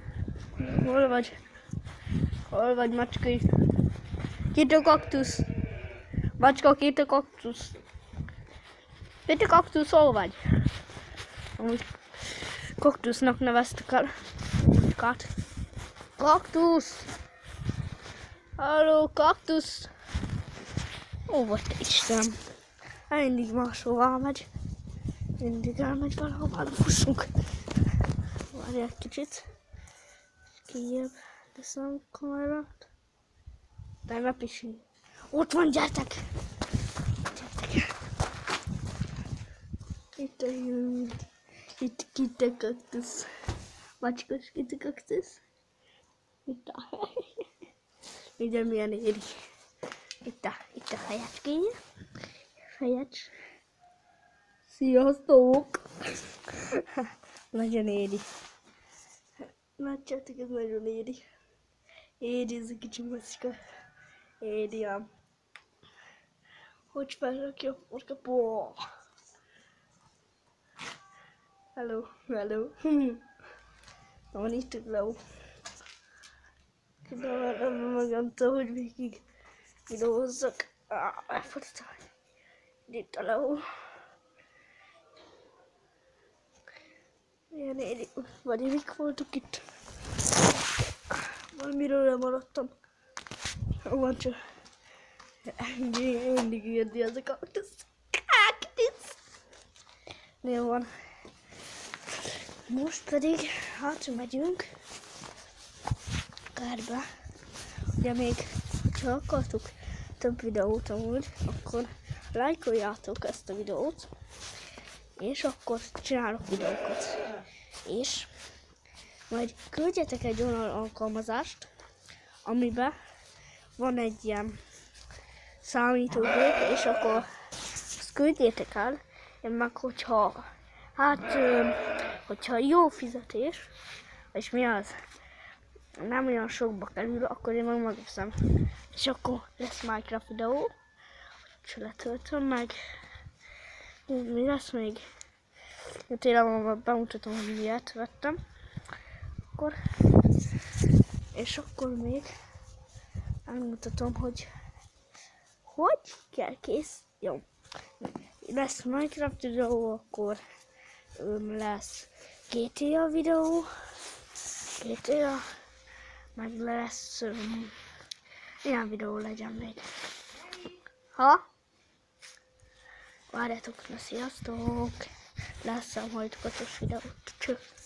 Hol vagy? Hol vagy, macskai? Két a kaktusz. Macska, két a kaktusz. Két a kaktusz, hol vagy? Amúgy kaktusznak neveztek el. Macskát. Kaktusz! Halló, kaktusz! Ó, vagy te Istenem! Mindig máshová megy. Mindig elmegy valahova, fussunk. Várj egy kicsit. Kijebb teszem a kamerát. De ne pisilj. Ott van, gyertek! Gyertek! Itt a jön. Itt a kaktusz. Macskos, itt a kaktusz. Itt a... Ugye milyen éri. Itt a fejecskéje. Fejecs. Sziasztok! Nagyon éri. Látjátok, ez nagyon éri. Éri ez a kicsi macska. Éri ám. Hogy felrakja a porkapó? Hello, hello. Van itt a Leo. Kitalálom magamtól, hogy végig videózzak. Elfordítom. Itt a Leo. Milyen éri. Vagy mik voltunk itt? Valamiről lemaradtam. Van csak. Mindig írni az a kaktusz. Kaktusz! Jó van. Most pedig hátra megyünk. Kertbe. Ugye még, ha akartuk, több videót amúgy, akkor lájkoljátok ezt a videót, és akkor csinálok videókat. És majd küldjetek egy olyan alkalmazást, amiben van egy ilyen számítógép, és akkor azt küldjétek el, én meg hogyha jó fizetés, és mi az, nem olyan sokba kerül, akkor én meg megveszem. És akkor lesz Minecraft videó, hogy letöltöm meg. Mi lesz még? Tényleg bemutatom, hogy miért vettem. És akkor még elmutatom, hogy kell kész. Jó. Lesz Minecraft videó, akkor lesz GTA videó, meg lesz ilyen videó legyen még. Várjátok, na sziasztok! Lesz a majd 5-ös videót. Cső!